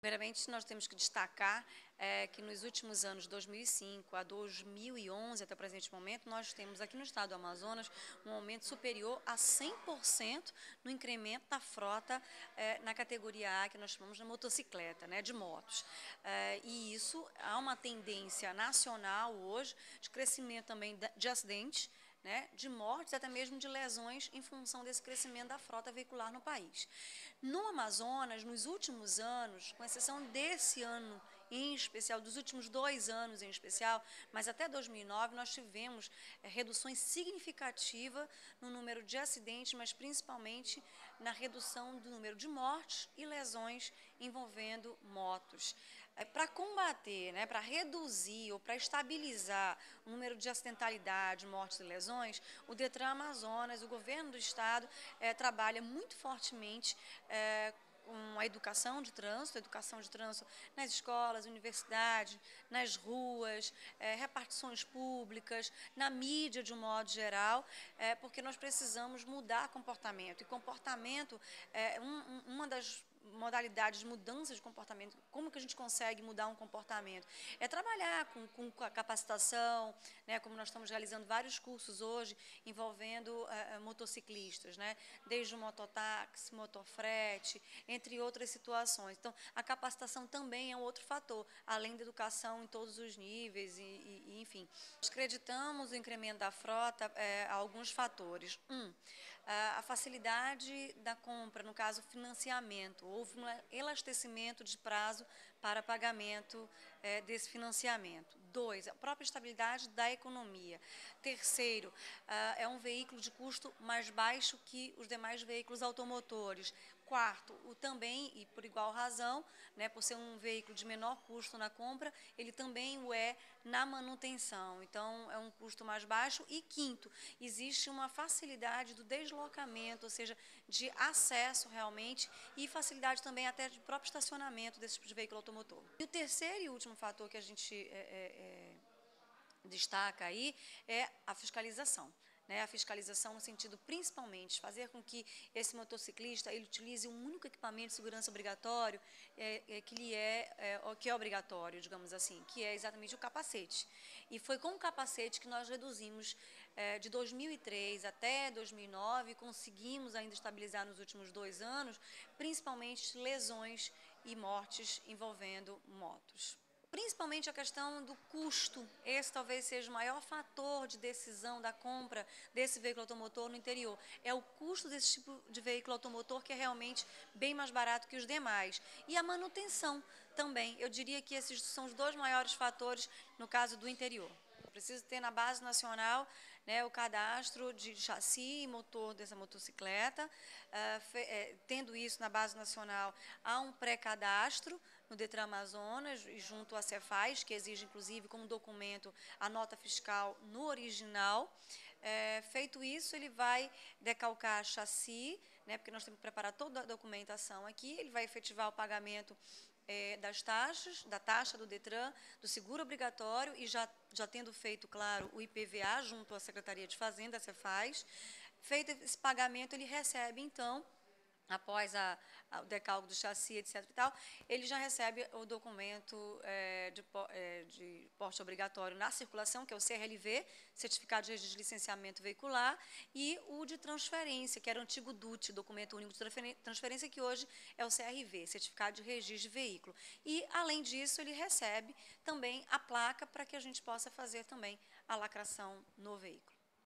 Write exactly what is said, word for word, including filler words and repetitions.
Primeiramente, nós temos que destacar é, que nos últimos anos, de dois mil e cinco a dois mil e onze, até o presente momento, nós temos aqui no estado do Amazonas um aumento superior a cem por cento no incremento da frota é, na categoria A, que nós chamamos de motocicleta, né, de motos. É, e isso há uma tendência nacional hoje de crescimento também de acidentes, né, de mortes, até mesmo de lesões em função desse crescimento da frota veicular no país. No Amazonas, nos últimos anos, com exceção desse ano em especial, dos últimos dois anos em especial, mas até dois mil e nove nós tivemos é, reduções significativas no número de acidentes, mas principalmente na redução do número de mortes e lesões envolvendo motos. É, para combater, né, para reduzir ou para estabilizar o número de acidentalidade, mortes e lesões, o Detran Amazonas, o governo do estado, é, trabalha muito fortemente é, com a educação de trânsito, educação de trânsito nas escolas, universidades, nas ruas, é, repartições públicas, na mídia de um modo geral, é, porque nós precisamos mudar comportamento. E comportamento é um, uma das modalidades de mudança de comportamento. Como que a gente consegue mudar um comportamento? É trabalhar com, com a capacitação, né, como nós estamos realizando vários cursos hoje envolvendo uh, motociclistas, né, desde o mototáxi, motofrete, entre outras situações. Então, a capacitação também é um outro fator, além da educação em todos os níveis, e, e, e enfim. Nós acreditamos o incremento da frota é, a alguns fatores. Um, a facilidade da compra, no caso, financiamento. Houve um elastecimento de prazo para pagamento é, desse financiamento. Dois, a própria estabilidade da economia. Terceiro, ah, é um veículo de custo mais baixo que os demais veículos automotores. Quarto, o também, e por igual razão, né, por ser um veículo de menor custo na compra, ele também o é na manutenção. Então, é um custo mais baixo. E quinto, existe uma facilidade do deslocamento, ou seja, de acesso realmente, e facilidade também até de próprio estacionamento desse tipo de veículo automotor. E o terceiro e último fator que a gente é, é, é, destaca aí é a fiscalização. Né, a fiscalização no sentido, principalmente, fazer com que esse motociclista ele utilize um único equipamento de segurança obrigatório, é, é, que, lhe é, é, que é obrigatório, digamos assim, que é exatamente o capacete. E foi com o capacete que nós reduzimos, é, de dois mil e três até dois mil e nove, conseguimos ainda estabilizar nos últimos dois anos, principalmente lesões e mortes envolvendo motos. Principalmente a questão do custo, esse talvez seja o maior fator de decisão da compra desse veículo automotor no interior. É o custo desse tipo de veículo automotor que é realmente bem mais barato que os demais. E a manutenção também, eu diria que esses são os dois maiores fatores no caso do interior. Preciso ter na base nacional, né, o cadastro de chassi e motor dessa motocicleta. Uh, fe, é, tendo isso na base nacional, há um pré-cadastro no Detran Amazonas, junto à Cefaz, que exige, inclusive, como documento, a nota fiscal no original. É, feito isso, ele vai decalcar chassi, né, porque nós temos que preparar toda a documentação aqui, ele vai efetivar o pagamento É, das taxas, da taxa do Detran, do seguro obrigatório e já, já tendo feito, claro, o I P V A junto à Secretaria de Fazenda, a Cefaz. Feito esse pagamento, ele recebe, então, após a, a, o decalque do chassi, etc e tal, ele já recebe o documento é, de, é, de porte obrigatório na circulação, que é o C R L V, Certificado de Registro de Licenciamento Veicular, e o de transferência, que era o antigo D U T, Documento Único de Transferência, que hoje é o C R V, Certificado de Registro de Veículo. E, além disso, ele recebe também a placa para que a gente possa fazer também a lacração no veículo.